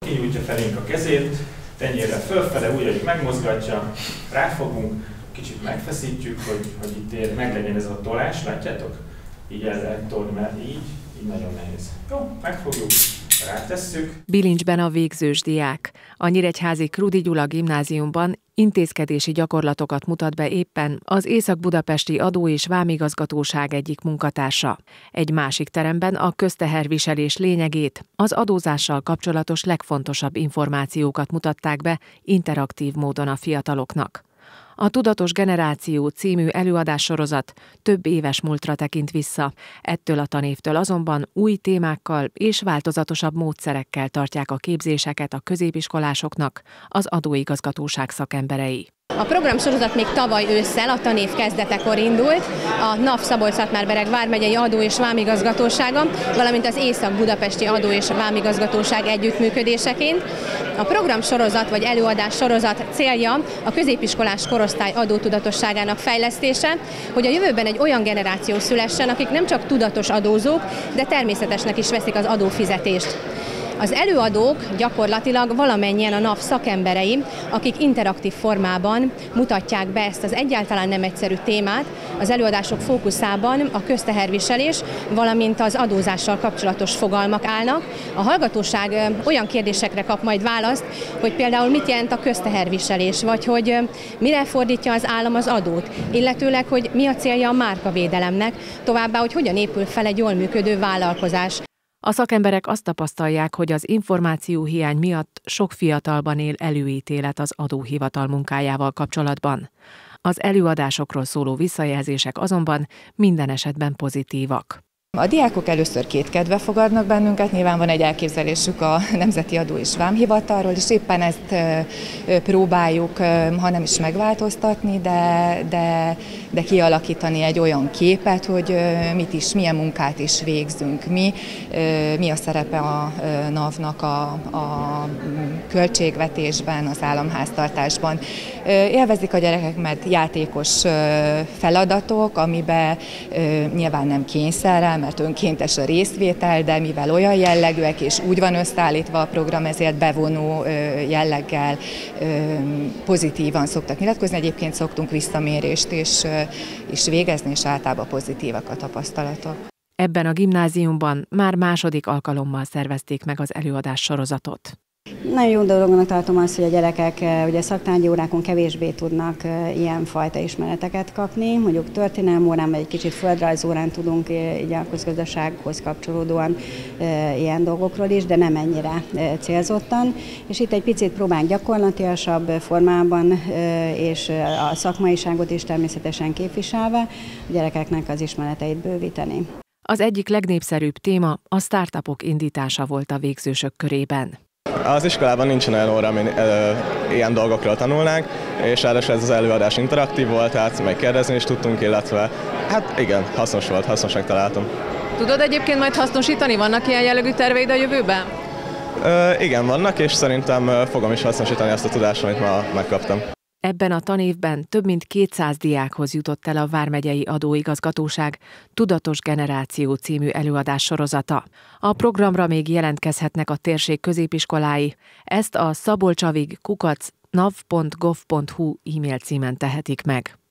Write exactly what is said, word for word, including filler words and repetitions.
Így nyújtja felénk a kezét, tenyérrel fölfele, úgy, hogy megmozgatja, ráfogunk, kicsit megfeszítjük, hogy, hogy itt meglegyen ez a tolás, látjátok? Így el lehet tolni, mert így, így nagyon nehéz. Jó, megfogjuk, rátesszük. Bilincsben a végzős diák. A nyíregyházi Krudi Gyula gimnáziumban intézkedési gyakorlatokat mutat be éppen az Észak-Budapesti Adó- és Vámigazgatóság egyik munkatársa. Egy másik teremben a közteherviselés lényegét, az adózással kapcsolatos legfontosabb információkat mutatták be interaktív módon a fiataloknak. A Tudatos Generáció című előadássorozat több éves múltra tekint vissza, ettől a tanévtől azonban új témákkal és változatosabb módszerekkel tartják a képzéseket a középiskolásoknak az adóigazgatóság szakemberei. A programsorozat még tavaly ősszel, a tanév kezdetekor indult, a NAV Szabolcs-Szatmár-Bereg vármegyei Adó- és Vámigazgatósága, valamint az Észak-Budapesti Adó- és Vámigazgatóság együttműködéseként. A programsorozat vagy előadás sorozat célja a középiskolás korosztály adótudatosságának fejlesztése, hogy a jövőben egy olyan generáció szülessen, akik nem csak tudatos adózók, de természetesnek is veszik az adófizetést. Az előadók gyakorlatilag valamennyien a NAV szakemberei, akik interaktív formában mutatják be ezt az egyáltalán nem egyszerű témát. Az előadások fókuszában a közteherviselés, valamint az adózással kapcsolatos fogalmak állnak. A hallgatóság olyan kérdésekre kap majd választ, hogy például mit jelent a közteherviselés, vagy hogy mire fordítja az állam az adót, illetőleg, hogy mi a célja a márkavédelemnek, továbbá, hogy hogyan épül fel egy jól működő vállalkozás. A szakemberek azt tapasztalják, hogy az információhiány miatt sok fiatalban él előítélet az adóhivatal munkájával kapcsolatban. Az előadásokról szóló visszajelzések azonban minden esetben pozitívak. A diákok először kétkedve fogadnak bennünket, nyilván van egy elképzelésük a Nemzeti Adó- és Vámhivatalról, és éppen ezt próbáljuk, ha nem is megváltoztatni, de, de, de kialakítani egy olyan képet, hogy mit is, milyen munkát is végzünk mi, mi a szerepe a NAV-nak a, a költségvetésben, az államháztartásban. Élvezik a gyerekek, mert játékos feladatok, amiben nyilván nem kényszerrel, mert önkéntes a részvétel, de mivel olyan jellegűek és úgy van összeállítva a program, ezért bevonó jelleggel pozitívan szoktak nyilatkozni. Egyébként szoktunk visszamérést is, is végezni, és általában pozitívak a tapasztalatok. Ebben a gimnáziumban már második alkalommal szervezték meg az előadás sorozatot. Nagyon jó dolognak tartom azt, hogy a gyerekek ugye szaktárgyi órákon kevésbé tudnak ilyen fajta ismereteket kapni. Mondjuk történelmi órán, vagy egy kicsit földrajzórán tudunk így a közgazdasághoz kapcsolódóan ilyen dolgokról is, de nem ennyire célzottan. És itt egy picit próbálunk gyakorlatilasabb formában, és a szakmaiságot is természetesen képviselve a gyerekeknek az ismereteit bővíteni. Az egyik legnépszerűbb téma a startupok indítása volt a végzősök körében. Az iskolában nincsen olyan óra, amin ö, ilyen dolgokról tanulnánk, és ráadásul ez az előadás interaktív volt, tehát megkérdezni is tudtunk, illetve hát igen, hasznos volt, hasznosnak találtam. Tudod egyébként majd hasznosítani? Vannak ilyen jellegű terveid a jövőben? Ö, igen, vannak, és szerintem fogom is hasznosítani azt a tudást, amit ma megkaptam. Ebben a tanévben több mint kétszáz diákhoz jutott el a Vármegyei Adóigazgatóság Tudatos Generáció című előadás sorozata. A programra még jelentkezhetnek a térség középiskolái, ezt a szabolcsavig kukac nav pont gov pont hu e-mail címen tehetik meg.